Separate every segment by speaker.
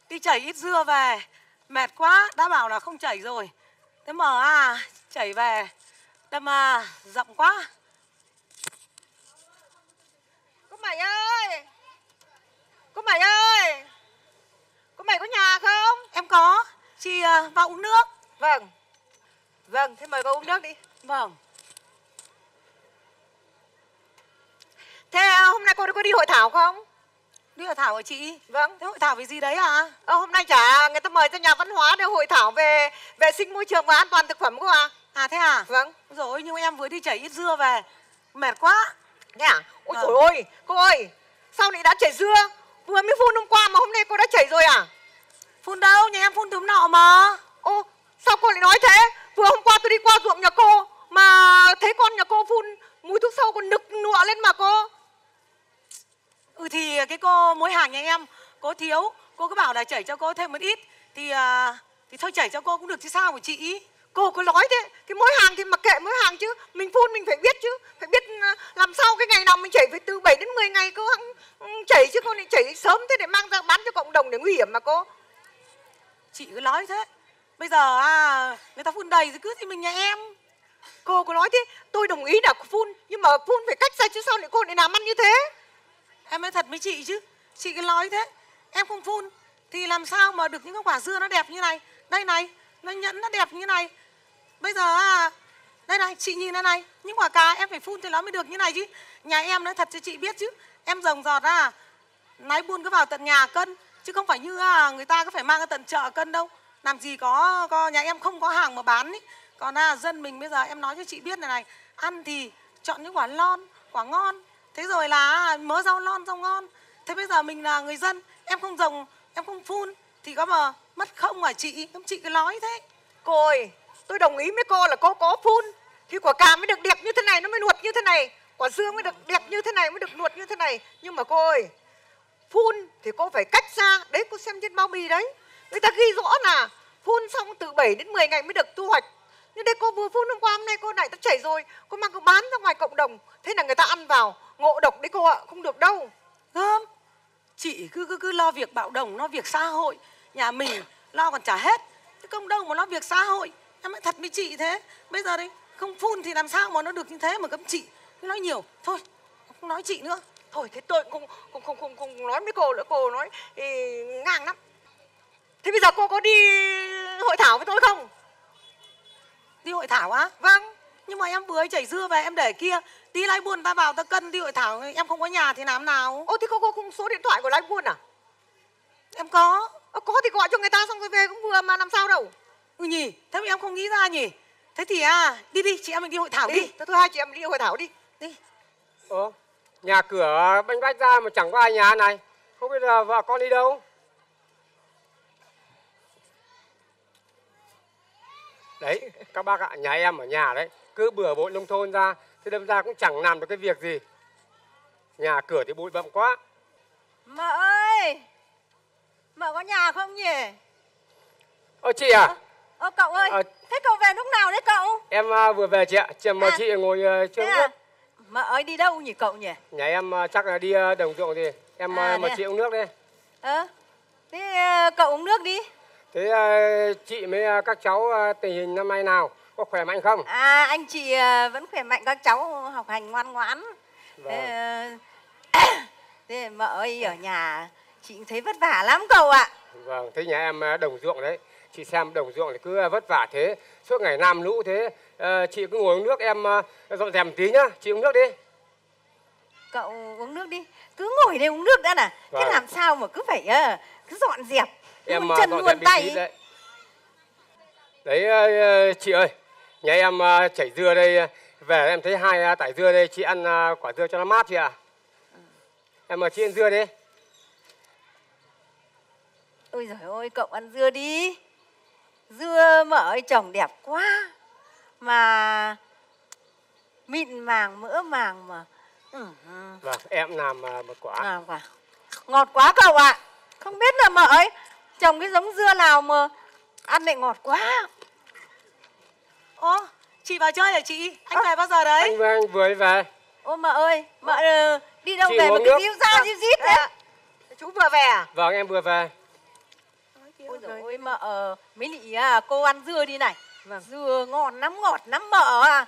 Speaker 1: đi chảy ít dưa về, mệt quá, đã bảo là không chảy rồi. Thế mà chảy về, đâm rộng quá.
Speaker 2: Cô Mày ơi! Cô Mày ơi! Cô Mày có nhà không?
Speaker 1: Em có, chị vào uống nước.
Speaker 2: Vâng. Vâng, thế mời cô uống nước đi.
Speaker 1: Vâng.
Speaker 2: Thế hôm nay cô có đi hội thảo không?
Speaker 1: Đi hội thảo hả chị?
Speaker 2: Vâng.
Speaker 1: Thế hội thảo về gì đấy à?
Speaker 2: Hôm nay chả người ta mời ra nhà văn hóa để hội thảo về vệ sinh môi trường và an toàn thực phẩm cô à?
Speaker 1: À thế à?
Speaker 2: Vâng.
Speaker 1: Rồi nhưng em vừa đi chảy ít dưa về, mệt quá.
Speaker 2: Thế à? Ôi trời ơi, cô ơi, sao lại đã chảy dưa? Vừa mới phun hôm qua mà hôm nay cô đã chảy rồi à?
Speaker 1: Phun đâu, nhà em phun từ hôm nọ mà.
Speaker 2: Ô, sao cô lại nói thế? Vừa hôm qua tôi đi qua ruộng nhà cô mà thấy con nhà cô phun mùi thuốc sâu còn nực nụa lên mà cô.
Speaker 1: Thì cái cô mối hàng nhà em, cô thiếu, cô cứ bảo là chảy cho cô thêm một ít. Thì thôi chảy cho cô cũng được chứ sao của chị.
Speaker 2: Cô cứ nói thế, cái mối hàng thì mặc kệ mối hàng chứ. Mình phun mình phải biết chứ. Phải biết làm sao cái ngày nào mình chảy phải từ 7 đến 10 ngày cô chảy chứ cô lại chảy sớm thế để mang ra bán cho cộng đồng để nguy hiểm mà cô.
Speaker 1: Chị cứ nói thế. Bây giờ người ta phun đầy rồi cứ thì mình nhà em.
Speaker 2: Cô có nói thế, tôi đồng ý là phun, nhưng mà phun phải cách ra chứ sao lại cô lại làm ăn như thế.
Speaker 1: Em nói thật với chị chứ, chị cứ nói thế. Em không phun thì làm sao mà được những cái quả dưa nó đẹp như này. Đây này, nó nhẫn nó đẹp như này. Bây giờ đây này, chị nhìn đây này, những quả cà em phải phun thì nó mới được như này chứ. Nhà em nói thật cho chị biết chứ, em rồng rọt lái buôn cứ vào tận nhà cân, chứ không phải như người ta cứ phải mang ra tận chợ cân đâu. Làm gì có nhà em không có hàng mà bán ý. Còn dân mình bây giờ em nói cho chị biết này này, ăn thì chọn những quả lon, quả ngon. Thế rồi là mớ rau lon, rau ngon. Thế bây giờ mình là người dân, em không rồng, em không phun thì có mà mất không hả chị? Chị cứ nói thế.
Speaker 2: Cô ơi, tôi đồng ý với cô là cô có phun thì quả cà mới được đẹp như thế này, nó mới nuột như thế này. Quả dưa mới được đẹp như thế này, mới được nuột như thế này. Nhưng mà cô ơi, phun thì cô phải cách ra. Đấy, cô xem trên bao bì đấy, người ta ghi rõ là phun xong từ 7 đến 10 ngày mới được thu hoạch. Nhưng đây cô vừa phun hôm qua, hôm nay cô lại đã chảy rồi. Cô mang cô bán ra ngoài cộng đồng, thế là người ta ăn vào ngộ độc đấy cô ạ, không được đâu.
Speaker 1: Không, chị cứ lo việc bạo đồng, lo việc xã hội. Nhà mình lo còn chả hết, chứ không đâu mà lo việc xã hội. Em nói thật với chị thế. Bây giờ đây không phun thì làm sao mà nó được như thế mà cấm chị. Cứ nói nhiều, thôi không nói chị nữa.
Speaker 2: Thôi thế tôi không nói với cô nữa, cô nói ngang lắm. Thế bây giờ cô có đi hội thảo với tôi không?
Speaker 1: Đi hội thảo á?
Speaker 2: Vâng.
Speaker 1: Nhưng mà em vừa chảy dưa về em để kia, tí lái buôn ta vào ta cân đi hội thảo, em không có nhà thì làm nào?
Speaker 2: Ô thế cô không số điện thoại của lái buôn à?
Speaker 1: Em có.
Speaker 2: Có thì gọi cho người ta xong rồi về cũng vừa mà làm sao đâu.
Speaker 1: Nhỉ, thế mà em không nghĩ ra nhỉ. Thế thì đi chị em mình đi hội thảo đi.
Speaker 2: Thôi hai chị em mình đi hội thảo đi.
Speaker 1: Đi.
Speaker 3: Nhà cửa banh bách ra mà chẳng có ai nhà này. Không biết là vợ con đi đâu. Đấy, các bác ạ, nhà em ở nhà đấy, cứ bừa bộn nông thôn ra, thế đâm ra cũng chẳng làm được cái việc gì. Nhà cửa thì bụi bặm quá.
Speaker 4: Mợ ơi, mợ có nhà không nhỉ?
Speaker 3: Chị à?
Speaker 4: Cậu ơi, thế cậu về lúc nào đấy cậu?
Speaker 3: Em vừa về chị ạ, mời chị ngồi chưa uống nước.
Speaker 4: Mợ ơi đi đâu nhỉ cậu nhỉ?
Speaker 3: Nhà em chắc là đi đồng ruộng thì em mời chị uống nước đi.
Speaker 4: Thế cậu uống nước đi.
Speaker 3: Thế chị với các cháu tình hình năm nay nào? Có khỏe mạnh không?
Speaker 4: Anh chị vẫn khỏe mạnh, các cháu học hành ngoan ngoãn.
Speaker 3: Vâng.
Speaker 4: Thế mợ ơi ở nhà chị thấy vất vả lắm cậu ạ.
Speaker 3: Vâng, thế nhà em đồng ruộng đấy. Chị xem đồng ruộng thì cứ vất vả thế, suốt ngày nam lũ thế. Chị cứ ngồi uống nước, em dọn dẹp một tí nhá. Chị uống nước đi.
Speaker 4: Cậu uống nước đi, cứ ngồi đây uống nước đã nè.
Speaker 3: Vâng.
Speaker 4: Thế làm sao mà cứ phải cứ dọn dẹp
Speaker 3: Em
Speaker 4: luôn chân
Speaker 3: dọn
Speaker 4: luôn
Speaker 3: dẹp
Speaker 4: tay
Speaker 3: đấy. Đấy chị ơi, nhà em chảy dưa đây, về em thấy 2 tải dưa đây, chị ăn quả dưa cho nó mát chị ạ. Em mời chị ăn dưa đi.
Speaker 4: Ôi giời ơi, cậu ăn dưa đi. Dưa mợ ơi trồng đẹp quá. Mà mịn màng, mỡ màng mà.
Speaker 3: Vâng, em làm một quả.
Speaker 4: Làm quả. Ngọt quá cậu ạ. Không biết là mợ ấy trồng cái giống dưa nào mà ăn lại ngọt quá.
Speaker 1: Chị vào chơi hả chị? Anh về bao giờ đấy?
Speaker 3: Anh vừa về.
Speaker 4: Ô mợ ơi, mợ đi đâu
Speaker 3: Chị
Speaker 4: về mà
Speaker 3: uống
Speaker 4: cái
Speaker 3: nước.
Speaker 4: díu ra díu dít đấy?
Speaker 2: Chú vừa về à?
Speaker 3: Vâng, em vừa về.
Speaker 4: Ôi mợ, mấy lị cô ăn dưa đi này.
Speaker 2: Vâng.
Speaker 4: Dưa ngon lắm, ngọt lắm mợ à.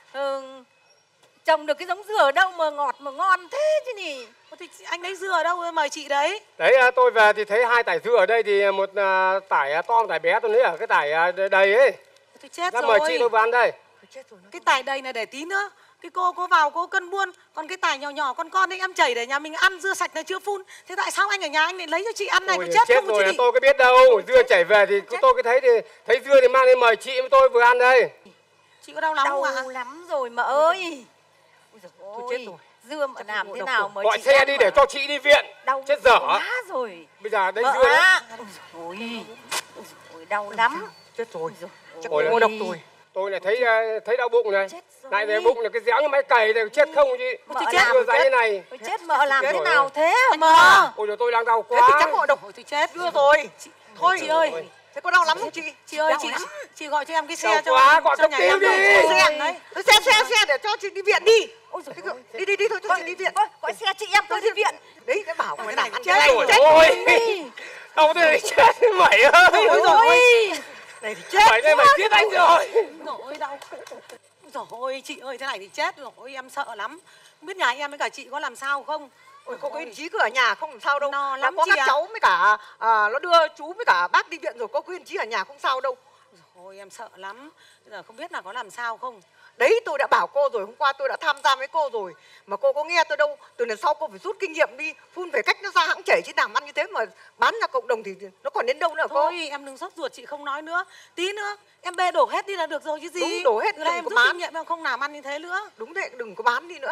Speaker 4: Trồng được cái giống dừa ở đâu mà ngọt mà ngon thế chứ nhỉ?
Speaker 1: Thì anh lấy dưa ở đâu mời chị đấy?
Speaker 3: Đấy tôi về thì thấy 2 tải dưa ở đây, thì một tải to, một tải bé, tôi lấy ở cái tải đầy ấy.
Speaker 1: Tôi chết
Speaker 3: Ra
Speaker 1: rồi.
Speaker 3: mời chị tôi vào ăn đây.
Speaker 1: Cái tải đầy này để tí nữa cái cô vào cô cân buôn, còn cái tải nhỏ nhỏ con ấy em chảy để nhà mình ăn, dưa sạch này chưa phun. Thế tại sao anh ở nhà anh lại lấy cho chị ăn này?
Speaker 3: Ôi,
Speaker 1: Có chết không
Speaker 3: rồi
Speaker 1: chị?
Speaker 3: tôi có biết đâu. Dưa chảy về thì tôi cứ thấy dưa thì mang lên mời chị với tôi vừa ăn đây.
Speaker 1: Chị có đau lắm không ạ?
Speaker 4: Đau lắm rồi mợ ơi. Ôi giời
Speaker 2: Tôi
Speaker 4: ơi,
Speaker 2: chết rồi.
Speaker 4: dưa mợ làm thế nào mới
Speaker 3: Gọi
Speaker 4: chị
Speaker 3: xe
Speaker 4: ăn
Speaker 3: đi
Speaker 4: mà
Speaker 3: để cho chị đi viện.
Speaker 4: đau
Speaker 3: Chết dở.
Speaker 4: quá rồi.
Speaker 3: Bây giờ đây
Speaker 4: Mợ
Speaker 3: dưa đấy.
Speaker 4: á. Ôi, ôi, đau lắm.
Speaker 2: Chết rồi. Chắc
Speaker 3: Ôi,
Speaker 2: ngộ độc rồi.
Speaker 3: Tôi lại thấy đau bụng này.
Speaker 4: Chết rồi.
Speaker 3: Lại này bụng là cái déo như máy cày này, chết không chứ.
Speaker 4: Mợ
Speaker 3: Tôi
Speaker 4: làm
Speaker 3: chết vừa giấy như này.
Speaker 4: Ôi chết mợ làm
Speaker 3: Chết
Speaker 4: thế
Speaker 3: rồi.
Speaker 4: nào thế hả
Speaker 1: Anh
Speaker 4: mợ?
Speaker 1: ơi.
Speaker 3: Ôi rồi tôi đang đau
Speaker 2: Thế thì chắc
Speaker 3: quá.
Speaker 2: ngộ độc.
Speaker 1: Ôi tôi chết.
Speaker 2: Dưa rồi. Thôi
Speaker 1: Chị ơi.
Speaker 2: Thế có đau lắm không chị?
Speaker 1: Chị ơi,
Speaker 4: Đau
Speaker 1: chị
Speaker 4: lắm.
Speaker 1: gọi cho em cái xe
Speaker 3: Đau
Speaker 1: cho
Speaker 3: quá, gọi
Speaker 1: cho
Speaker 3: cấp
Speaker 1: nhà
Speaker 3: cứu
Speaker 1: em
Speaker 3: đi.
Speaker 1: đâu.
Speaker 2: Xe
Speaker 1: Đấy.
Speaker 2: xe để cho chị đi viện đi.
Speaker 4: Ôi giời ơi.
Speaker 2: Đi thôi cho chị đi viện.
Speaker 4: Gọi xe chị em tôi đi viện.
Speaker 2: Đấy cái bảo mày làm ăn
Speaker 1: chết
Speaker 2: cái
Speaker 1: rồi.
Speaker 2: này.
Speaker 3: Ôi, đau thế này chết mày ơi.
Speaker 1: Ôi rồi.
Speaker 2: Này thì chết.
Speaker 3: Mày đây mày giết anh rồi.
Speaker 1: Ôi đau. Trời ơi chị ơi, thế này thì chết rồi. Ôi em sợ lắm. Không biết nhà em với cả chị có làm sao không?
Speaker 2: Ôi có cái chí cứ ở nhà không làm sao đâu.
Speaker 1: No
Speaker 2: Nó
Speaker 1: lắm
Speaker 2: có
Speaker 1: chị
Speaker 2: các
Speaker 1: ạ.
Speaker 2: cháu với cả nó đưa chú với cả bác đi viện rồi, có quyền chí ở nhà không sao đâu.
Speaker 1: Ôi em sợ lắm. Bây giờ không biết là có làm sao không.
Speaker 2: Đấy tôi đã bảo cô rồi, hôm qua tôi đã tham gia với cô rồi mà cô có nghe tôi đâu. Từ lần sau cô phải rút kinh nghiệm đi, phun phải cách nó ra hãng chảy chứ làm ăn như thế mà bán ra cộng đồng thì nó còn đến đâu nữa cô.
Speaker 1: Thôi em đừng sốt ruột, chị không nói nữa. Tí nữa em bê đổ hết đi là được rồi chứ gì.
Speaker 2: Đúng, đổ hết,
Speaker 1: Từ nay
Speaker 2: đừng
Speaker 1: em
Speaker 2: có
Speaker 1: rút
Speaker 2: bán.
Speaker 1: kinh nghiệm em không làm ăn như thế nữa.
Speaker 2: Đúng thế, đừng có bán đi nữa.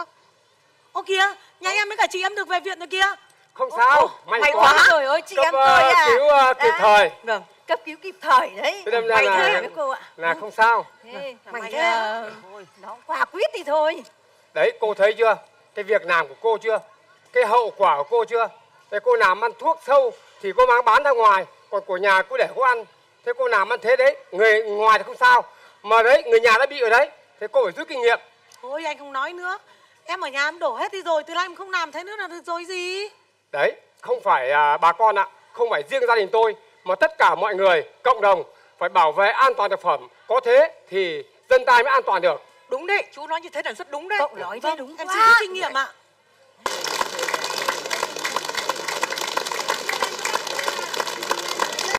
Speaker 1: Ô kìa, nhà em với cả chị em được về viện rồi kìa.
Speaker 3: Không sao, may quá.
Speaker 4: Trời ơi chị
Speaker 3: Cấp
Speaker 4: em tôi
Speaker 3: cứu kịp thời.
Speaker 2: Vâng.
Speaker 4: Cấp cứu kịp thời đấy.
Speaker 3: Thế đâm ra
Speaker 4: May
Speaker 3: là-
Speaker 4: thế với cô ạ.
Speaker 3: Là không sao.
Speaker 4: Thế
Speaker 2: May
Speaker 4: may
Speaker 2: thế.
Speaker 4: là nó quả quyết thì thôi.
Speaker 3: Đấy, cô thấy chưa? Cái việc làm của cô chưa? Cái hậu quả của cô chưa? Thế cô làm ăn thuốc sâu thì cô mang bán ra ngoài, còn của nhà cô để cô ăn. Thế cô làm ăn thế đấy, người ngoài thì không sao. Mà đấy, người nhà đã bị ở đấy. Thế cô phải rút kinh nghiệm.
Speaker 1: Thôi anh không nói nữa. Em ở nhà em đổ hết đi rồi, từ nay em không làm thế nữa là được rồi gì.
Speaker 3: Đấy, không phải bà con ạ, không phải riêng gia đình tôi, mà tất cả mọi người, cộng đồng phải bảo vệ an toàn thực phẩm. Có thế thì dân ta mới an toàn được.
Speaker 2: Đúng đấy, chú nói như thế là rất đúng đấy.
Speaker 4: Cậu nói thế đúng
Speaker 1: Em
Speaker 4: quá.
Speaker 1: chỉ có kinh nghiệm ạ.